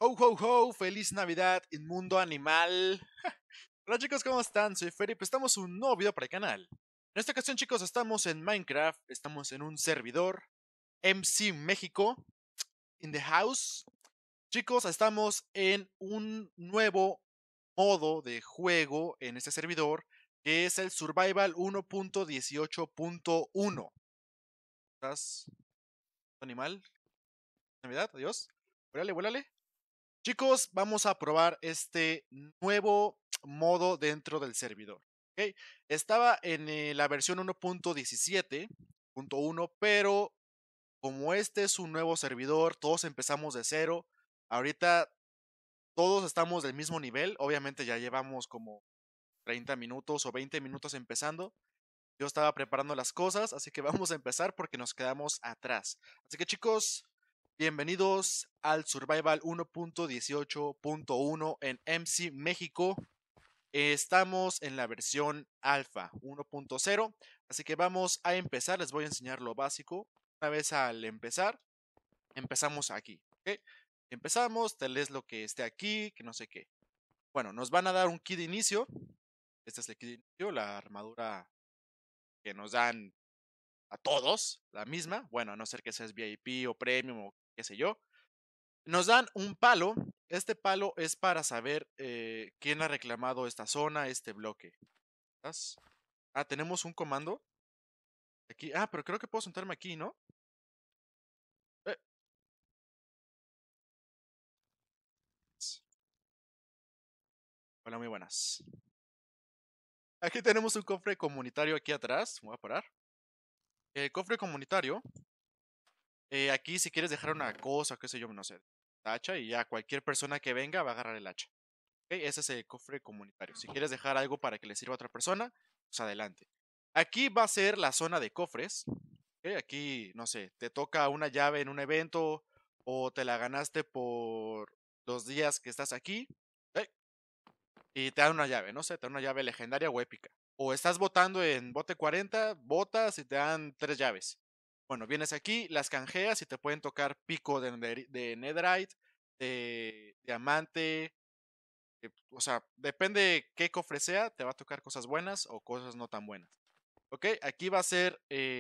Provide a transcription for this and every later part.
Ho, ho, ho, feliz Navidad, inmundo animal. Hola chicos, ¿cómo están? Soy Ferry, pues estamos en un nuevo video para el canal. En esta ocasión chicos, estamos en Minecraft, estamos en un servidor, MC México, in the house. Chicos, estamos en un nuevo modo de juego en este servidor, que es el Survival 1.18.1. ¿Estás, animal? Navidad, adiós. Vuélale, vuélale. Chicos, vamos a probar este nuevo modo dentro del servidor. ¿Okay? Estaba en la versión 1.17.1, pero como este es un nuevo servidor, todos empezamos de cero. Ahorita todos estamos del mismo nivel. Obviamente ya llevamos como 30 minutos o 20 minutos empezando. Yo estaba preparando las cosas, así que vamos a empezar porque nos quedamos atrás. Así que chicos, bienvenidos al Survival 1.18.1 en MC México. Estamos en la versión alfa 1.0, así que vamos a empezar. Les voy a enseñar lo básico. Una vez al empezar, empezamos aquí. ¿Okay? Empezamos, tal vez lo que esté aquí, que no sé qué. Bueno, nos van a dar un kit de inicio. Este es el kit de inicio, la armadura que nos dan a todos, la misma. Bueno, a no ser que seas VIP o Premium o qué sé yo. Nos dan un palo. Este palo es para saber quién ha reclamado esta zona, este bloque. ¿Estás? Ah, tenemos un comando. Aquí. Ah, pero creo que puedo sentarme aquí, ¿no? Eh, Hola, muy buenas. Aquí tenemos un cofre comunitario aquí atrás. Voy a parar. El cofre comunitario. Aquí si quieres dejar una cosa, qué sé yo, no sé. Hacha y ya cualquier persona que venga va a agarrar el hacha. ¿Okay? Ese es el cofre comunitario. Si quieres dejar algo para que le sirva a otra persona, pues adelante. Aquí va a ser la zona de cofres. ¿Okay? Aquí, no sé, te toca una llave en un evento o te la ganaste por los días que estás aquí. ¿Okay? Y te dan una llave, no sé, te dan una llave legendaria o épica. O estás votando en bote 40, botas y te dan 3 llaves. Bueno, vienes aquí, las canjeas y te pueden tocar pico de netherite, de diamante, o sea, depende qué cofre sea, te va a tocar cosas buenas o cosas no tan buenas. Ok, aquí va a ser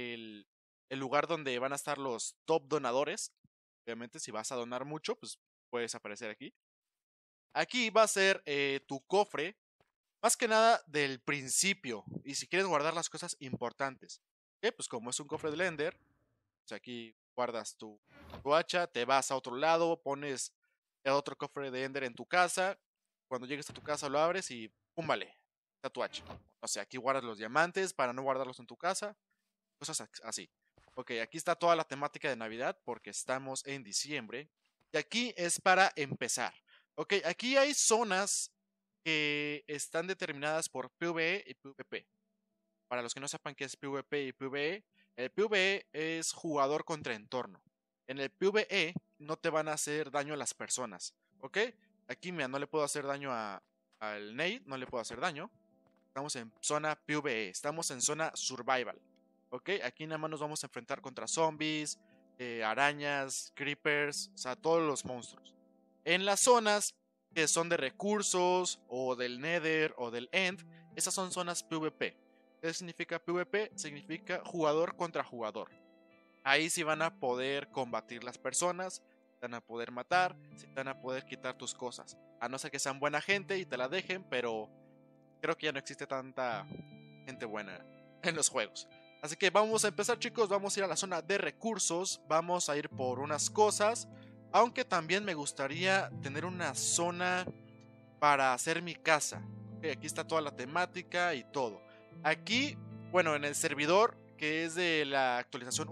el lugar donde van a estar los top donadores. Obviamente, si vas a donar mucho, pues puedes aparecer aquí. Aquí va a ser tu cofre, más que nada del principio. Y si quieres guardar las cosas importantes. Ok, pues como es un cofre de Ender, pues aquí guardas tu hacha, te vas a otro lado, pones el otro cofre de Ender en tu casa. Cuando llegues a tu casa lo abres y ¡pum! Vale, está tu hacha. O sea, aquí guardas los diamantes para no guardarlos en tu casa. Cosas así. Ok, aquí está toda la temática de Navidad porque estamos en diciembre. Y aquí es para empezar. Ok, aquí hay zonas que están determinadas por PvE y PvP. Para los que no sepan qué es PvP y PvE, el PvE es jugador contra entorno. En el PvE no te van a hacer daño a las personas. ¿Ok? Aquí, mira, no le puedo hacer daño al Nate, no le puedo hacer daño. Estamos en zona PvE, estamos en zona survival. ¿Ok? Aquí nada más nos vamos a enfrentar contra zombies, arañas, creepers, o sea, todos los monstruos. En las zonas que son de recursos, o del Nether, o del End, esas son zonas PvP. ¿Qué significa PvP? Significa jugador contra jugador. Ahí sí van a poder combatir las personas, te van a poder matar, te van a poder quitar tus cosas. A no ser que sean buena gente y te la dejen, pero creo que ya no existe tanta gente buena en los juegos. Así que vamos a empezar, chicos, vamos a ir a la zona de recursos, vamos a ir por unas cosas, aunque también me gustaría tener una zona para hacer mi casa. Okay, aquí está toda la temática y todo. Aquí, bueno, en el servidor, que es de la actualización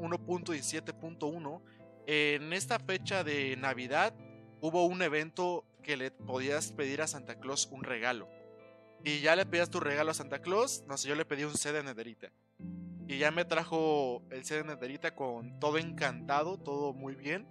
1.17.1, en esta fecha de Navidad hubo un evento que le podías pedir a Santa Claus un regalo. Y ya le pedías tu regalo a Santa Claus. No sé, yo le pedí un set de nederita. Y ya me trajo el set de nederita con todo encantado, todo muy bien.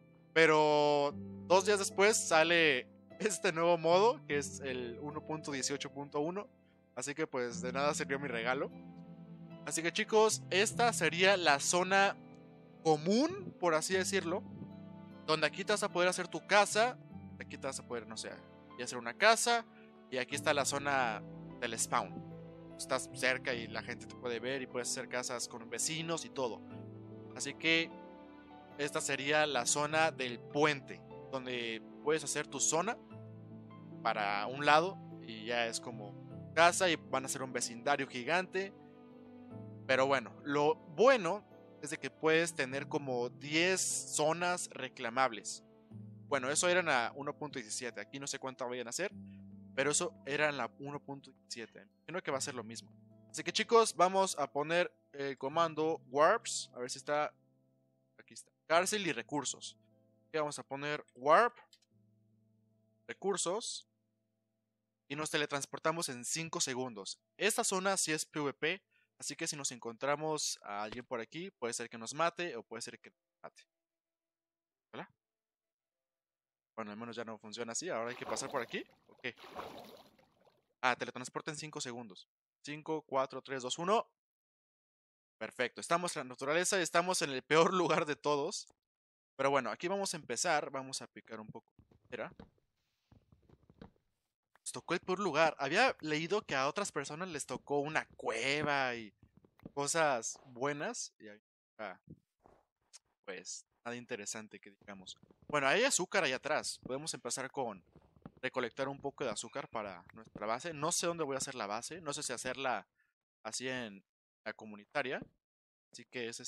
Pero 2 días después sale este nuevo modo, que es el 1.18.1. Así que pues de nada sirvió mi regalo. Así que chicos, esta sería la zona común, por así decirlo. Donde aquí te vas a poder hacer tu casa. Aquí te vas a poder, no sé, y hacer una casa. Y aquí está la zona del spawn. Estás cerca y la gente te puede ver y puedes hacer casas con vecinos y todo. Así que esta sería la zona del puente, donde puedes hacer tu zona para un lado y ya es como casa y van a ser un vecindario gigante. Pero bueno, lo bueno es de que puedes tener como 10 zonas reclamables. Bueno, eso era en la 1.17. Aquí no sé cuánto vayan a hacer, pero eso era en la 1.17. Creo que va a ser lo mismo. Así que chicos, vamos a poner el comando warps. A ver si está. Aquí está. Cárcel y recursos. Aquí vamos a poner warp, recursos. Y nos teletransportamos en 5 segundos. Esta zona sí es PvP. Así que si nos encontramos a alguien por aquí, puede ser que nos mate o puede ser que nos mate. ¿Hola? Bueno, al menos ya no funciona así. Ahora hay que pasar por aquí. Ok. Ah, teletransporta en 5 segundos. 5, 4, 3, 2, 1. Perfecto. Estamos en la naturaleza y estamos en el peor lugar de todos. Pero bueno, aquí vamos a empezar. Vamos a picar un poco. Espera. Nos tocó el peor lugar. Había leído que a otras personas les tocó una cueva y cosas buenas. Y pues nada interesante que digamos. Bueno, hay azúcar ahí atrás. Podemos empezar con recolectar un poco de azúcar para nuestra base. No sé dónde voy a hacer la base. No sé si hacerla así en la comunitaria. Así que es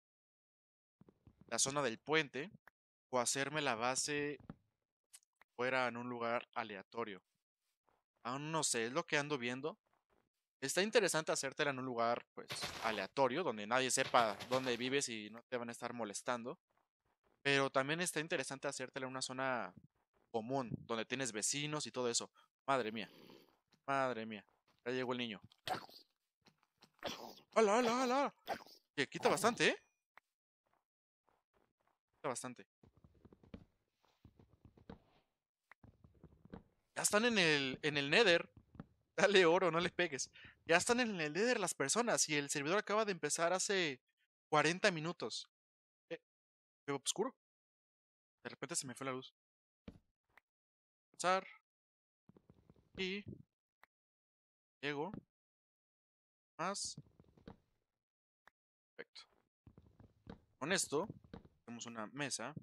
la zona del puente. O hacerme la base fuera en un lugar aleatorio. Aún no sé, es lo que ando viendo. Está interesante hacértela en un lugar, pues, aleatorio, donde nadie sepa dónde vives y no te van a estar molestando. Pero también está interesante hacértela en una zona común, donde tienes vecinos y todo eso. Madre mía, madre mía. Ya llegó el niño. ¡Hala, hala, hala! Que quita bastante, ¿eh? Quita bastante. Ya están en el Nether. Dale oro, no le pegues. Ya están en el Nether las personas y el servidor acaba de empezar hace 40 minutos. Eh, Veo oscuro. De repente se me fue la luz. Pasar y llego más. Perfecto. Con esto, tenemos una mesa.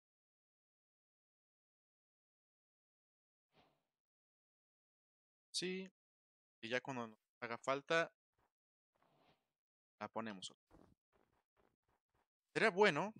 Sí. Y ya cuando nos haga falta, la ponemos. Sería bueno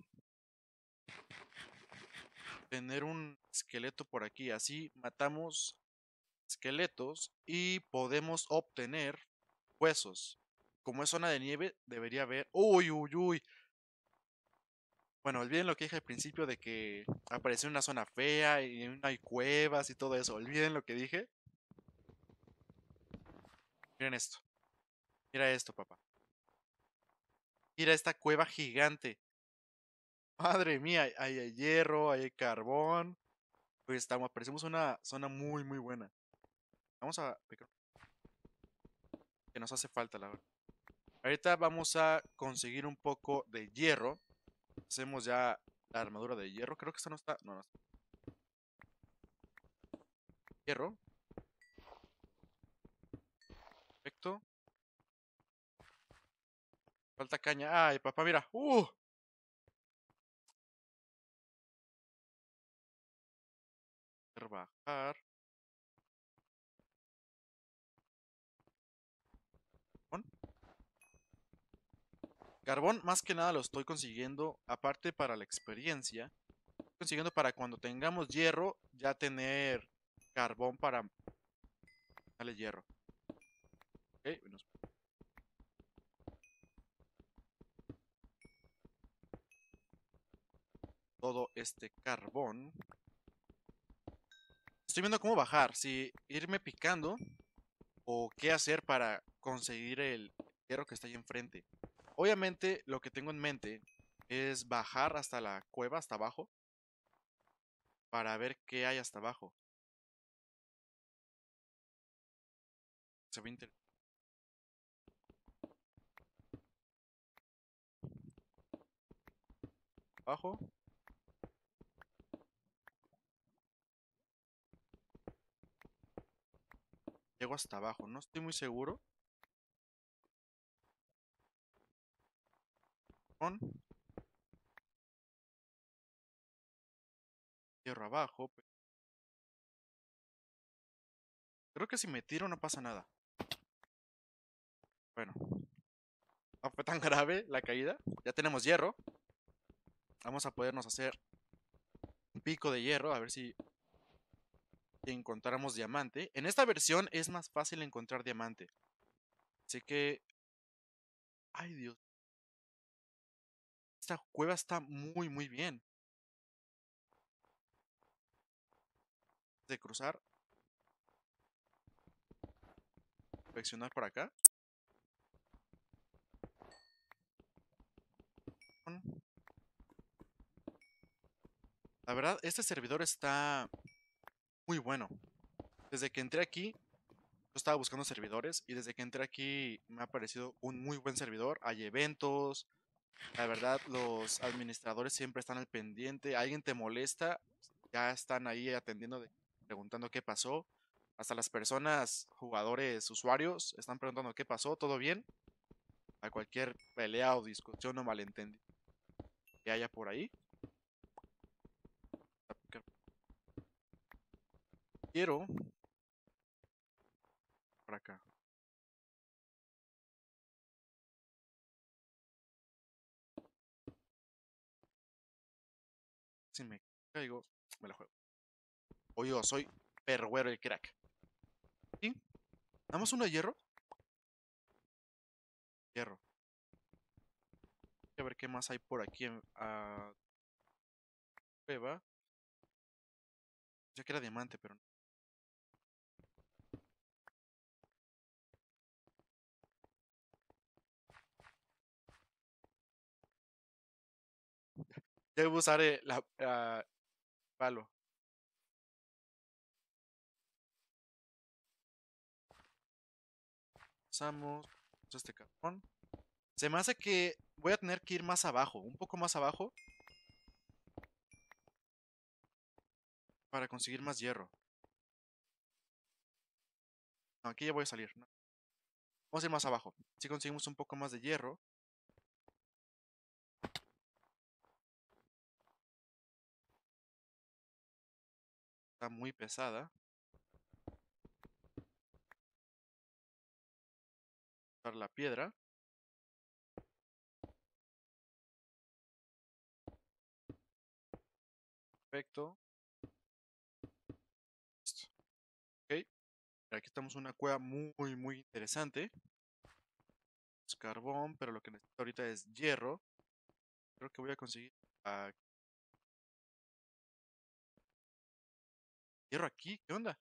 tener un esqueleto por aquí. Así matamos esqueletos y podemos obtener huesos. Como es zona de nieve, debería haber. ¡Uy, uy, uy! Bueno, olviden lo que dije al principio de que apareció una zona fea y no hay cuevas y todo eso. Olviden lo que dije. Miren esto. Mira esto, papá. Mira esta cueva gigante. Madre mía, hay hierro, hay carbón. Pues estamos, parecemos una zona muy, muy buena. Vamos a picar, que nos hace falta, la verdad. Ahorita vamos a conseguir un poco de hierro. Hacemos ya la armadura de hierro. Creo que esta no está. No, no está. Hierro. Perfecto. Falta caña. Ay, papá, mira. Bajar. Carbón. Carbón, más que nada lo estoy consiguiendo. Aparte para la experiencia. Consiguiendo para cuando tengamos hierro. Ya tener carbón para darle hierro. Ok, bueno, todo este carbón. Estoy viendo cómo bajar. Si irme picando o qué hacer para conseguir el hierro que está ahí enfrente. Obviamente lo que tengo en mente es bajar hasta la cueva, hasta abajo, para ver qué hay hasta abajo. Se ve interesante. Abajo. llego hasta abajo. No estoy muy seguro. Con hierro abajo. Creo que si me tiro no pasa nada. Bueno, no fue tan grave la caída. Ya tenemos hierro. Vamos a podernos hacer un pico de hierro. A ver si encontramos diamante. En esta versión es más fácil encontrar diamante. Así que... Ay, Dios. Esta cueva está muy, muy bien. De cruzar. Inspeccionar por acá. La verdad, este servidor está muy bueno. Desde que entré aquí, yo estaba buscando servidores y desde que entré aquí me ha parecido un muy buen servidor. Hay eventos, la verdad, los administradores siempre están al pendiente. Alguien te molesta, ya están ahí atendiendo, preguntando qué pasó. Hasta las personas, jugadores, usuarios, están preguntando qué pasó, ¿todo bien? A cualquier pelea o discusión o malentendido que haya por ahí. Quiero por acá. Si me caigo, me la juego. O yo soy perruero el crack. ¿Sí? ¿Damos uno de hierro? Hierro. A ver qué más hay por aquí en cueva. Ya que era diamante, pero no. Debo usar la palo. Usamos este carbón. Se me hace que voy a tener que ir más abajo, un poco más abajo, para conseguir más hierro. No, aquí ya voy a salir, ¿no? Vamos a ir más abajo. Si conseguimos un poco más de hierro. Está muy pesada. Para la piedra. Perfecto. Listo. Ok. Aquí estamos en una cueva muy, muy interesante. Es carbón, pero lo que necesito ahorita es hierro. Creo que voy a conseguir hierro aquí. ¿Qué onda?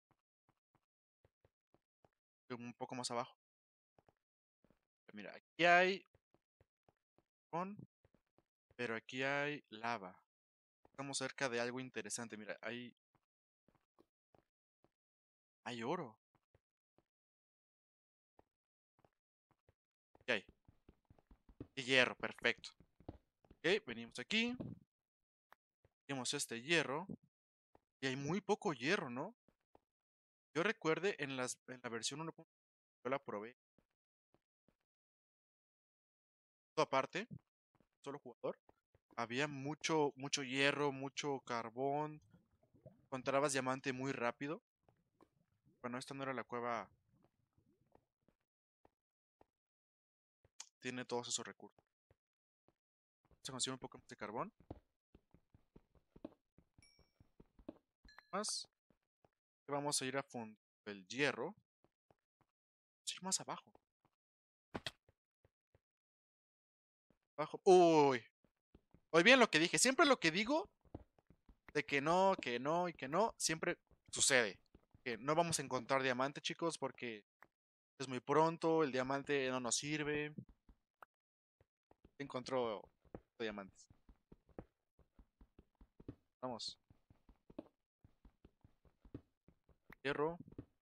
Un poco más abajo. Mira, aquí hay carbón, pero aquí hay lava. Estamos cerca de algo interesante. Mira, hay oro. ¿Qué hay? Y hierro, perfecto. Ok, venimos aquí. Tenemos este hierro. Y hay muy poco hierro, ¿no? Yo recuerde en la versión 1. Yo la probé. Todo aparte, solo jugador. Había mucho, mucho hierro, mucho carbón. Encontrabas diamante muy rápido. Bueno, esta no era la cueva. Tiene todos esos recursos. Vamos a conseguir un poco más de carbón. Más. Vamos a ir a fundir el hierro. Vamos a ir más abajo. Abajo. Uy. Hoy bien lo que dije. Siempre lo que digo de que no, que no y que no, siempre sucede. Que no vamos a encontrar diamante, chicos, porque es muy pronto, el diamante no nos sirve. Encontró diamantes. Vamos. Hierro.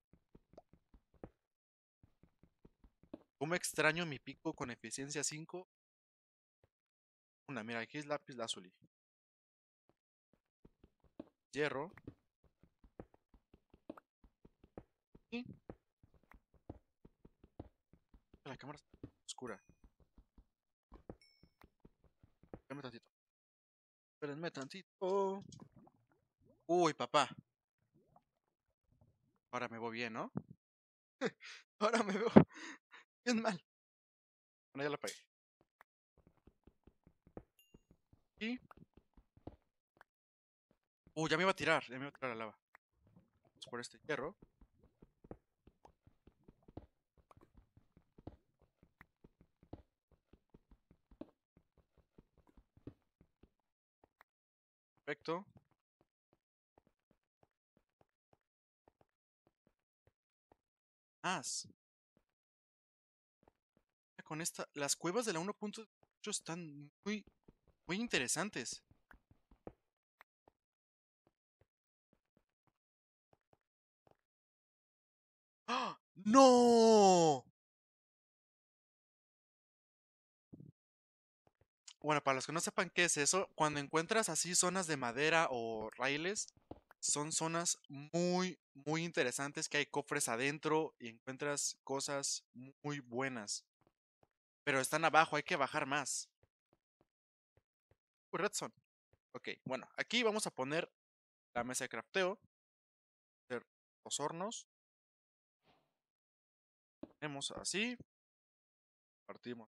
¿Cómo extraño mi pico con eficiencia 5? Mira, aquí es lápiz lazuli. Hierro. Y La cámara está oscura. Espérenme tantito. Espérenme tantito. Uy, papá. Ahora me voy bien, ¿no? Ahora me veo bien mal. Bueno, ya la apagué. Y... ya me iba a tirar. Ya me iba a tirar la lava. Vamos por este hierro. Perfecto. Más. Con esta... Las cuevas de la 1.8 están muy interesantes. ¡Ah! ¡No! Bueno, para los que no sepan qué es eso, cuando encuentras así zonas de madera o raíles, son zonas muy interesantes que hay cofres adentro y encuentras cosas muy buenas. Pero están abajo, hay que bajar más. Redstone. Ok, bueno, aquí vamos a poner la mesa de crafteo. Hacer los hornos. Tenemos así. Partimos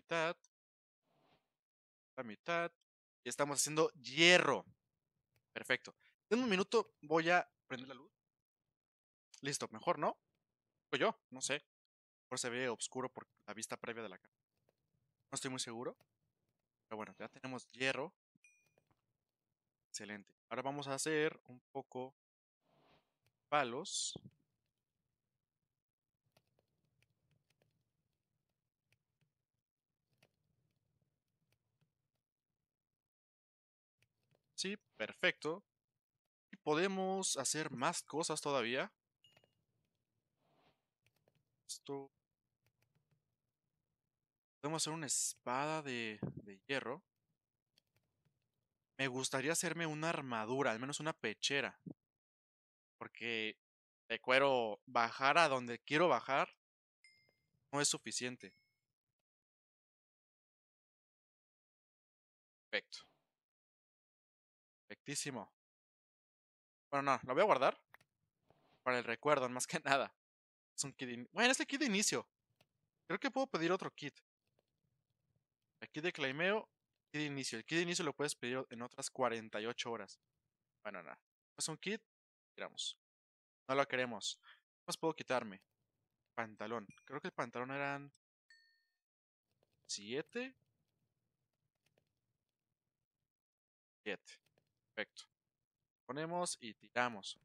la mitad. Y estamos haciendo hierro. Perfecto. En un minuto voy a prender la luz. Listo, mejor, ¿no? O yo, no sé. Por se ve oscuro por la vista previa de la cámara. No estoy muy seguro. Pero bueno, ya tenemos hierro. Excelente. Ahora vamos a hacer un poco palos. Sí, perfecto. Y podemos hacer más cosas todavía. Esto. Podemos hacer una espada de hierro. Me gustaría hacerme una armadura, al menos una pechera. Porque de cuero bajar a donde quiero bajar no es suficiente. Perfecto. Perfectísimo. Bueno, no, lo voy a guardar para el recuerdo, más que nada. Es un kit. Bueno, es el kit de inicio. Creo que puedo pedir otro kit. El kit de claimeo, kit de inicio. El kit de inicio lo puedes pedir en otras 48 horas. Bueno, nada. Es un kit. Tiramos. No lo queremos. ¿Qué más puedo quitarme? Pantalón. Creo que el pantalón eran 7. 7. Perfecto. Ponemos y tiramos.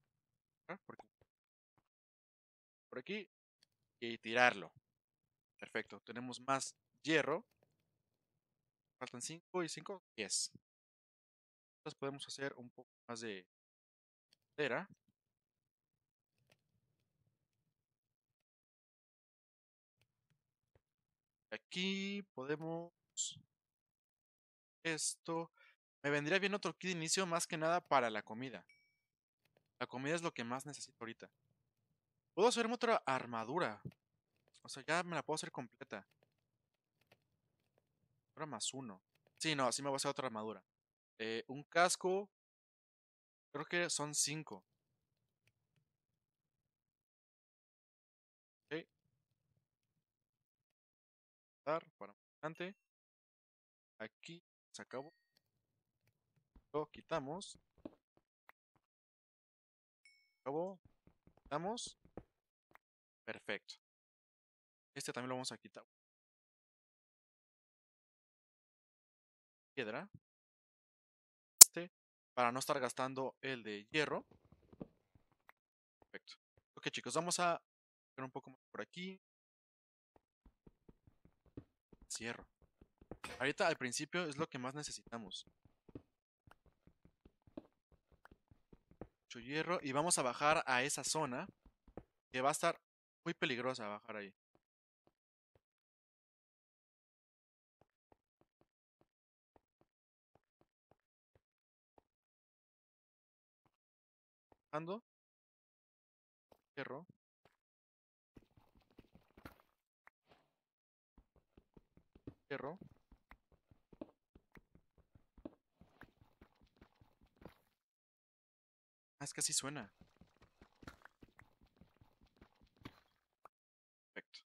Por aquí. Y tirarlo. Perfecto. Tenemos más hierro. Faltan 5 y 5, 10. Entonces podemos hacer un poco más de madera. Aquí podemos esto. Me vendría bien otro kit de inicio más que nada para la comida. La comida es lo que más necesito ahorita. Puedo hacerme otra armadura. O sea, ya me la puedo hacer completa. Ahora más uno. Sí, no, sí me voy a hacer otra armadura. Un casco. Creo que son 5. Ok, dar para adelante. Aquí se acabó. Lo quitamos. Acabó. Quitamos. Perfecto. Este también lo vamos a quitar. Piedra. Este. Para no estar gastando el de hierro. Perfecto. Ok, chicos, vamos a ver un poco más por aquí. Cierro. Ahorita al principio es lo que más necesitamos. Mucho hierro. Y vamos a bajar a esa zona. Que va a estar muy peligrosa bajar ahí. Bajando. Hierro. Hierro. Ah, es que así suena. Perfecto.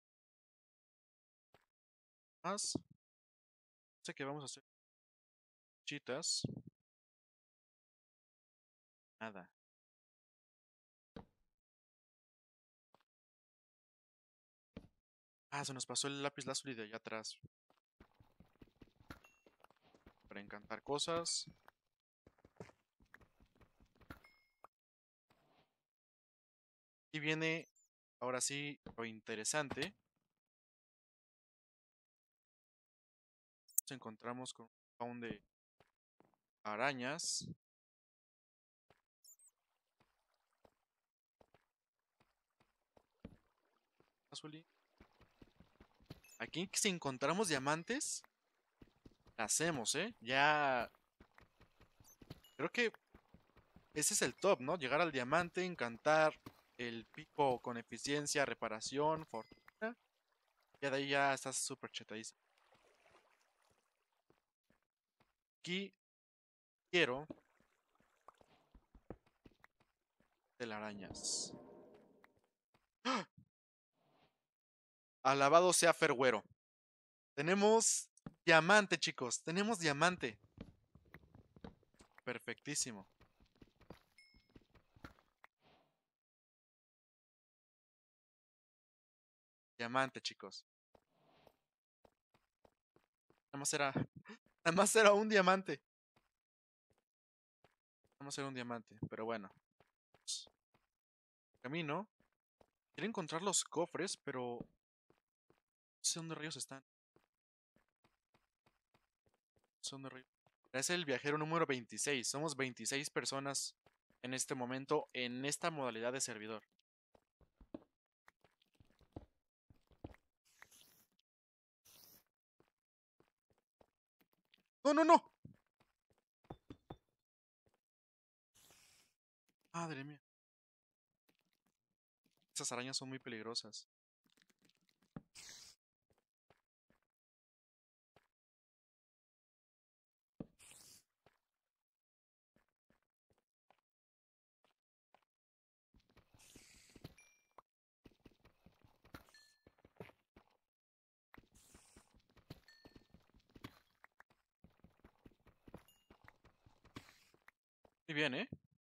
Más. Sé que vamos a hacer chitas. Nada. Ah, se nos pasó el lápiz lazuli de allá atrás. Para encantar cosas. Y viene, ahora sí, lo interesante. Nos encontramos con un spawn de arañas. Lazuli. Aquí si encontramos diamantes, la hacemos, ¿eh? Ya... Creo que ese es el top, ¿no? Llegar al diamante, encantar el pico con eficiencia, reparación, fortuna. Ya de ahí ya estás súper chetadísimo. Aquí quiero telarañas. ¡Ah! Alabado sea Fergüero. Tenemos diamante, chicos. Tenemos diamante. Perfectísimo. Diamante, chicos. Nada más era. Nada más era un diamante. Nada más era un diamante. Pero bueno. Camino. Quiero encontrar los cofres, pero no sé dónde rayos están. No sé dónde rayos. Es el viajero número 26. Somos 26 personas en este momento en esta modalidad de servidor. ¡No, no, no! Madre mía. Esas arañas son muy peligrosas. Muy bien, ¿eh?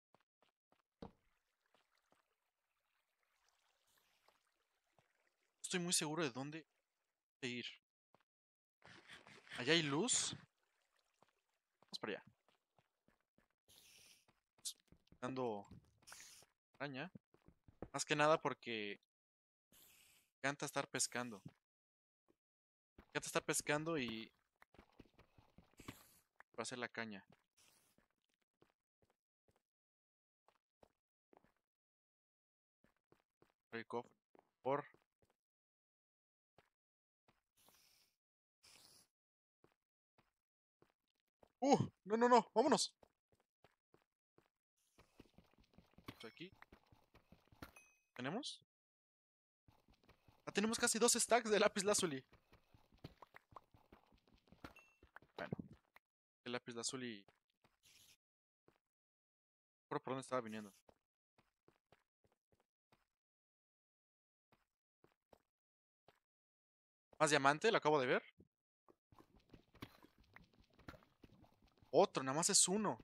Estoy muy seguro de dónde ir. Allá hay luz. Vamos para allá. Dando araña. Más que nada porque me encanta estar pescando. Me encanta estar pescando y para hacer la caña. El cofre. Por. No, no, no. Vámonos. Aquí. ¿Tenemos? Ah, tenemos casi 2 stacks de lápiz lazuli. Bueno, el lápiz lazuli. ¿Por dónde estaba viniendo? Más diamante, lo acabo de ver. Otro, nada más es uno.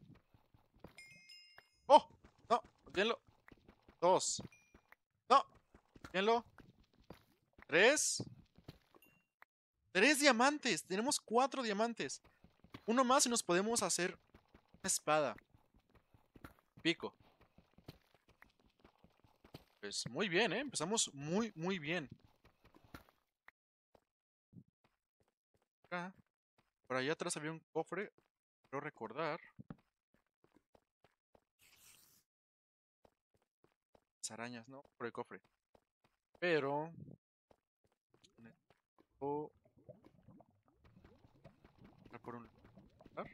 ¡Oh! No, olvídenlo. 2. No, olvídenlo. 3. 3 diamantes. Tenemos 4 diamantes. Uno más y nos podemos hacer una espada. Pico. Pues muy bien, ¿eh? Empezamos muy, muy bien. Acá. Por allá atrás había un cofre. Quiero recordar. Las arañas, ¿no? Por el cofre. Pero... necesito entrar por un lugar.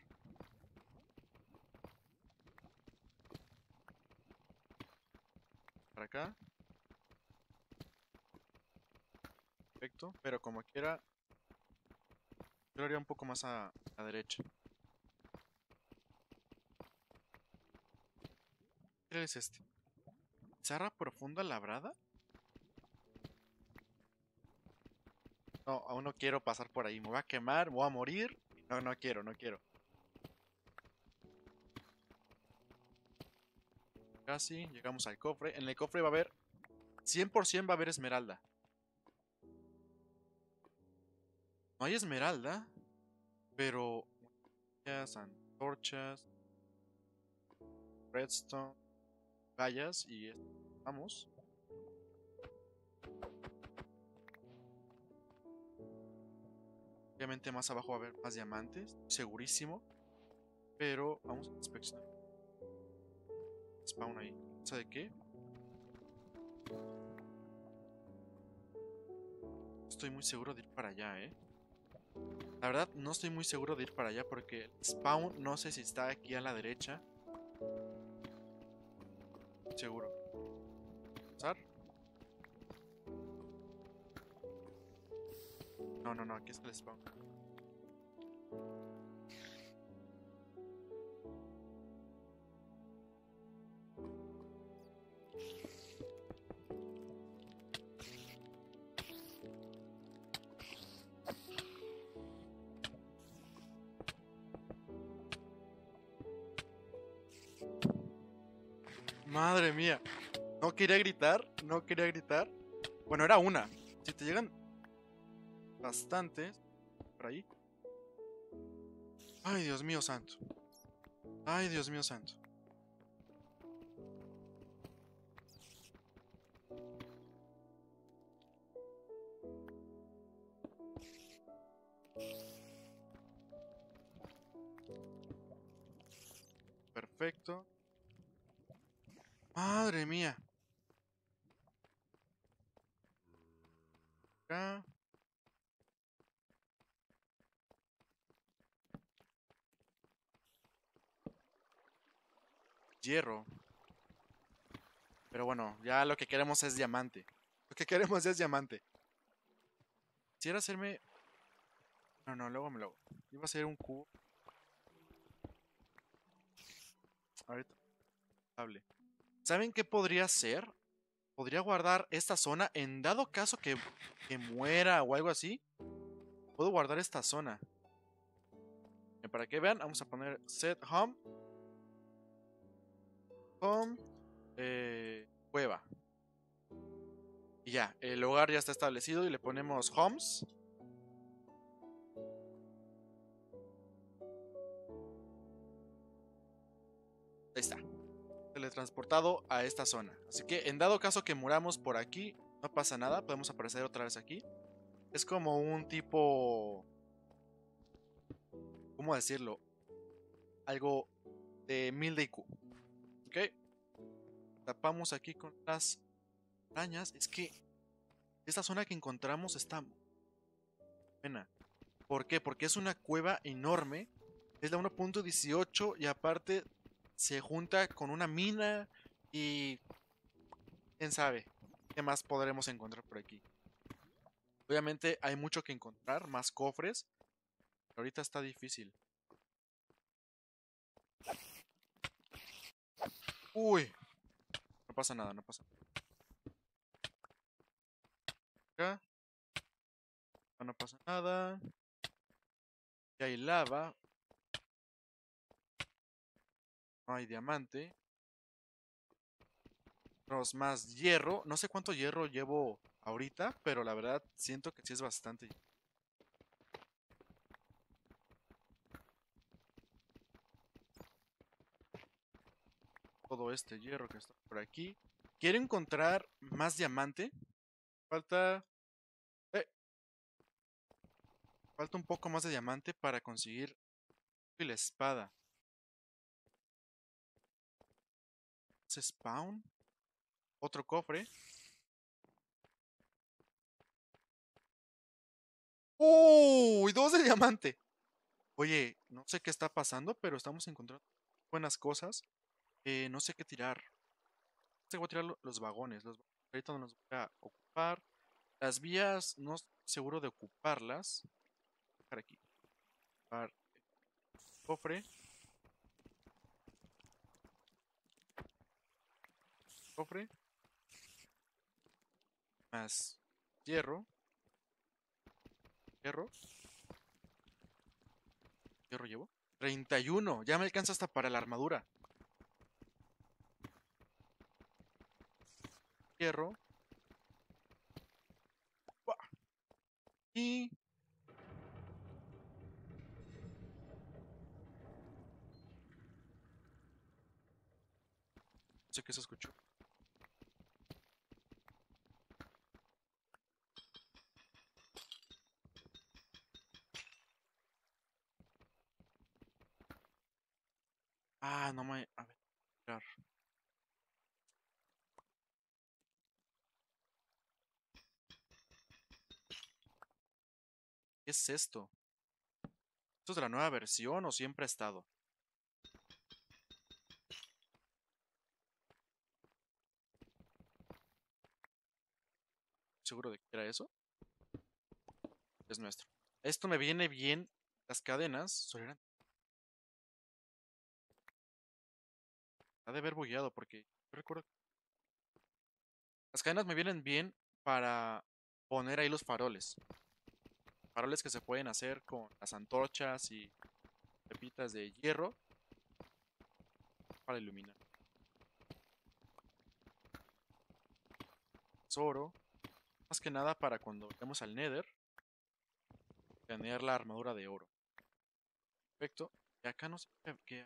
Para acá. Perfecto. Pero como quiera... Yo lo haría un poco más a la derecha. ¿Qué es este? ¿Pizarra profunda labrada? No, aún no quiero pasar por ahí. Me voy a quemar, me voy a morir. No, no quiero, no quiero. Casi, llegamos al cofre. En el cofre va a haber 100% va a haber esmeralda. No hay esmeralda, pero antorchas, redstone, vallas y vamos. Obviamente más abajo va a haber más diamantes, segurísimo. Pero vamos a inspeccionar. Spawn ahí. ¿Sabe qué? No estoy muy seguro de ir para allá, ¿eh? La verdad, no estoy muy seguro de ir para allá porque el spawn no sé si está aquí a la derecha. Seguro. ¿Pasar? No, no, no, aquí está el spawn. Madre mía. No quería gritar, no quería gritar. Bueno, era una. Si te llegan bastantes por ahí. Ay, Dios mío santo. Ay, Dios mío santo. Perfecto. Madre mía. Acá. Hierro. Pero bueno, ya lo que queremos es diamante. Lo que queremos es diamante. Quisiera hacerme... No, no, luego me lo hago. Iba a hacer un cubo. Ahorita. Hable. ¿Saben qué podría hacer? Podría guardar esta zona. En dado caso que muera o algo así. Puedo guardar esta zona. Para que vean, vamos a poner set home. Home. Cueva. Y ya, el hogar ya está establecido y le ponemos homes. Ahí está. Teletransportado a esta zona. Así que en dado caso que muramos por aquí, no pasa nada. Podemos aparecer otra vez aquí. Es como un tipo... ¿Cómo decirlo? Algo de 1000 de IQ. Ok. Tapamos aquí con las arañas. Es que esta zona que encontramos está buena. ¿Por qué? Porque es una cueva enorme. Es la 1.18 y aparte se junta con una mina y quién sabe qué más podremos encontrar por aquí. Obviamente hay mucho que encontrar, más cofres. Pero ahorita está difícil. Uy, no pasa nada, no pasa nada. No pasa nada. Y hay lava. No hay diamante. Tenemos más hierro. No sé cuánto hierro llevo ahorita, pero la verdad siento que sí es bastante. Todo este hierro que está por aquí. Quiero encontrar más diamante. Falta... eh, falta un poco más de diamante para conseguir la espada. ¿Es spawn? Otro cofre. ¡Uy! Dos de diamante. Oye, no sé qué está pasando, pero estamos encontrando buenas cosas. No sé qué tirar. Voy a tirar los vagones. Ahorita no los voy a ocupar. Las vías, no estoy seguro de ocuparlas. Dejar aquí. Para cofre. Cofre. Más hierro. Hierro. ¿Hierro llevo? 31. Ya me alcanza hasta para la armadura. Hierro. ¡Buah! Y... no sé qué se escuchó. Ah, no me... A ver. Claro. ¿Qué es esto? ¿Esto es de la nueva versión o siempre ha estado? ¿Seguro de que era eso? Es nuestro. Esto me viene bien. Las cadenas solían... Ha de haber bugueado porque... yo recuerdo... Las cadenas me vienen bien para poner ahí los faroles. Faroles que se pueden hacer con las antorchas y pepitas de hierro para iluminar. Tesoro. Más que nada para cuando vayamos al Nether. Tener la armadura de oro. Perfecto. Y acá no sé qué...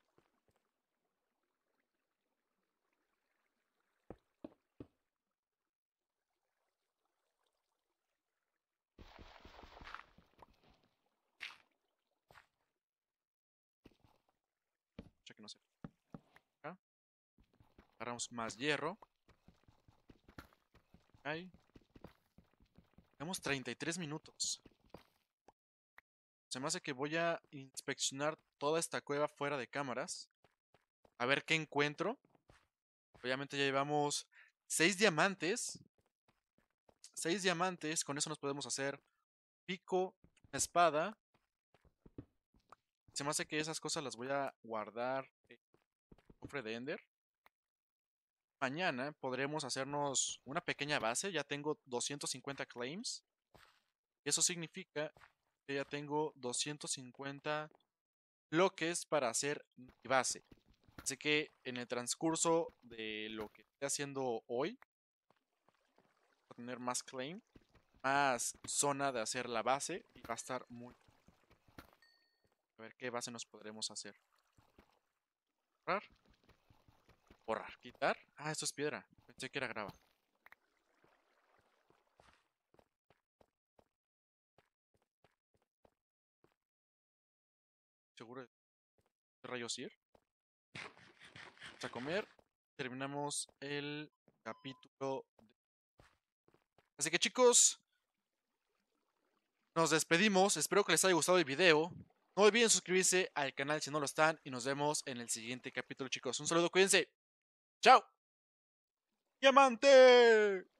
que no sé. Acá. Agarramos más hierro. Ahí. Tenemos 33 minutos. Se me hace que voy a inspeccionar toda esta cueva fuera de cámaras. A ver qué encuentro. Obviamente ya llevamos 6 diamantes. 6 diamantes. Con eso nos podemos hacer pico, espada. Se me hace que esas cosas las voy a guardar en el cofre de Ender. Mañana podremos hacernos una pequeña base. Ya tengo 250 claims. Y eso significa que ya tengo 250 bloques para hacer mi base. Así que en el transcurso de lo que esté haciendo hoy, voy a tener más claim, más zona de hacer la base y va a estar muy... A ver qué base nos podremos hacer. Borrar. Borrar. Quitar. Ah, esto es piedra. Pensé que era grava. ¿Seguro de rayos ir? Vamos a comer. Terminamos el capítulo. Así que chicos, nos despedimos. Espero que les haya gustado el video. No olviden suscribirse al canal si no lo están. Y nos vemos en el siguiente capítulo, chicos. Un saludo, cuídense. ¡Chao! ¡Diamante!